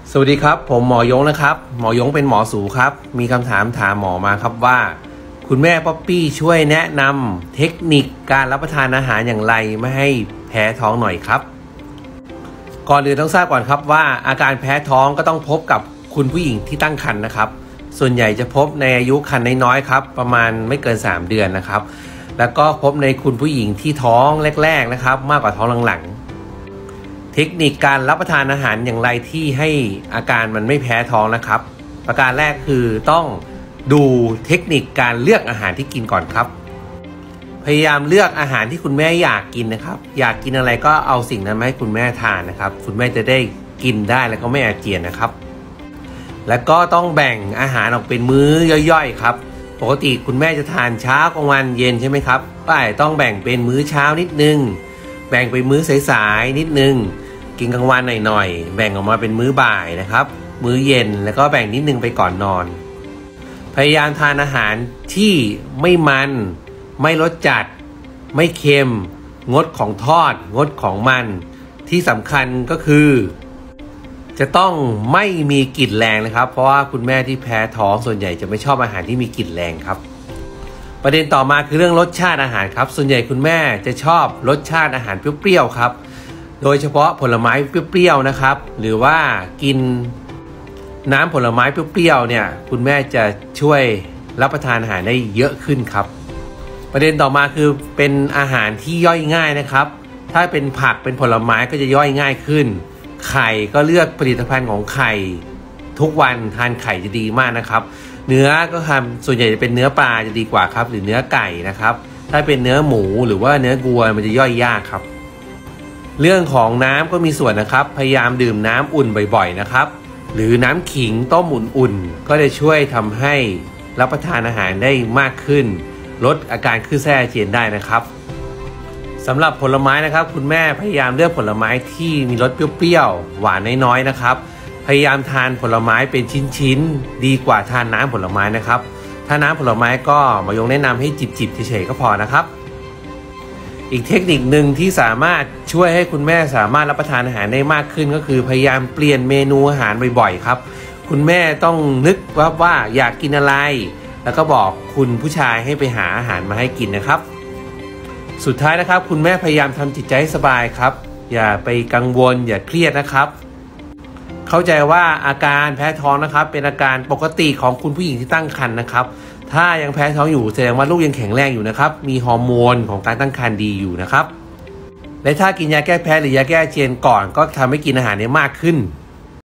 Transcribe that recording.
สวัสดีครับผมหมอยงนะครับหมอยงเป็นหมอสูครับมีคำถามหมอมาครับว่าคุณแม่ป๊อปปี้ช่วยแนะนำเทคนิคการรับประทานอาหารอย่างไรไม่ให้แพ้ท้องหน่อยครับก่อนอื่นต้องทราบก่อนครับว่าอาการแพ้ท้องก็ต้องพบกับคุณผู้หญิงที่ตั้งครรภ์นะครับส่วนใหญ่จะพบในอายุครรภ์น้อยๆครับประมาณไม่เกิน3เดือนนะครับแล้วก็พบในคุณผู้หญิงที่ท้องแรกๆนะครับมากกว่าท้องหลังๆเทคนิคการรับประทานอาหารอย่างไรที่ให้อาการมันไม่แพ้ท้องนะครับประการแรกคือต้องดูเทคนิคการเลือกอาหารที่กินก่อนครับพยายามเลือกอาหารที่คุณแม่อยากกินนะครับอยากกินอะไรก็เอาสิ่งนั้นมาให้คุณแม่ทานนะครับคุณแม่จะได้กินได้แล้วก็ไม่อาเจียนนะครับแล้วก็ต้องแบ่งอาหารออกเป็นมื้อย่อยๆครับปกติคุณแม่จะทานเช้ากลางวันเย็นใช่ไหมครับก็ต้องแบ่งเป็นมื้อเช้านิดนึงแบ่งไปมื้อสายๆนิดนึงกินกลางวันหน่อยๆแบ่งออกมาเป็นมื้อบ่ายนะครับมื้อเย็นแล้วก็แบ่งนิดนึงไปก่อนนอนพยายามทานอาหารที่ไม่มันไม่รสจัดไม่เค็มงดของทอดงดของมันที่สำคัญก็คือจะต้องไม่มีกลิ่นแรงนะครับเพราะว่าคุณแม่ที่แพ้ท้องส่วนใหญ่จะไม่ชอบอาหารที่มีกลิ่นแรงครับประเด็นต่อมาคือเรื่องรสชาติอาหารครับส่วนใหญ่คุณแม่จะชอบรสชาติอาหารเปรี้ยวๆครับโดยเฉพาะผลไม้เปรี้ยวๆนะครับหรือว่ากินน้ำผลไม้เปรี้ยวๆเนี่ยคุณแม่จะช่วยรับประทานอาหารได้เยอะขึ้นครับประเด็นต่อมาคือเป็นอาหารที่ย่อยง่ายนะครับถ้าเป็นผักเป็นผลไม้ก็จะย่อยง่ายขึ้นไข่ก็เลือกผลิตภัณฑ์ของไข่ทุกวันทานไข่จะดีมากนะครับเนื้อก็ทำส่วนใหญ่จะเป็นเนื้อปลาจะดีกว่าครับหรือเนื้อไก่นะครับถ้าเป็นเนื้อหมูหรือว่าเนื้อวัวมันจะย่อยยากครับเรื่องของน้ำก็มีส่วนนะครับพยายามดื่มน้ำอุ่นบ่อยๆนะครับหรือน้ำขิงต้มอุ่นๆก็จะช่วยทำให้รับประทานอาหารได้มากขึ้นลดอาการคลื่นไส้อาเจียนได้นะครับสำหรับผลไม้นะครับคุณแม่พยายามเลือกผลไม้ที่มีรสเปรี้ยวๆหวานน้อยๆนะครับพยายามทานผลไม้เป็นชิ้นๆดีกว่าทานน้ำผลไม้นะครับถ้าน้ำผลไม้ก็หมอยงแนะนำให้จิบๆเฉยๆก็พอนะครับอีกเทคนิคหนึ่งที่สามารถช่วยให้คุณแม่สามารถรับประทานอาหารได้มากขึ้นก็คือพยายามเปลี่ยนเมนูอาหารบ่อยๆครับคุณแม่ต้องนึกว่าอยากกินอะไรแล้วก็บอกคุณผู้ชายให้ไปหาอาหารมาให้กินนะครับสุดท้ายนะครับคุณแม่พยายามทำจิตใจให้สบายครับอย่าไปกังวลอย่าเครียดนะครับเข้าใจว่าอาการแพ้ท้องนะครับเป็นอาการปกติของคุณผู้หญิงที่ตั้งครรภ์นะครับถ้ายังแพ้ท้องอยู่แสดงว่าลูกยังแข็งแรงอยู่นะครับมีฮอร์โมนของการตั้งครรภ์ดีอยู่นะครับและถ้ากินยาแก้แพ้หรือยาแก้อาเจียนก่อนก็ทำให้กินอาหารได้มากขึ้น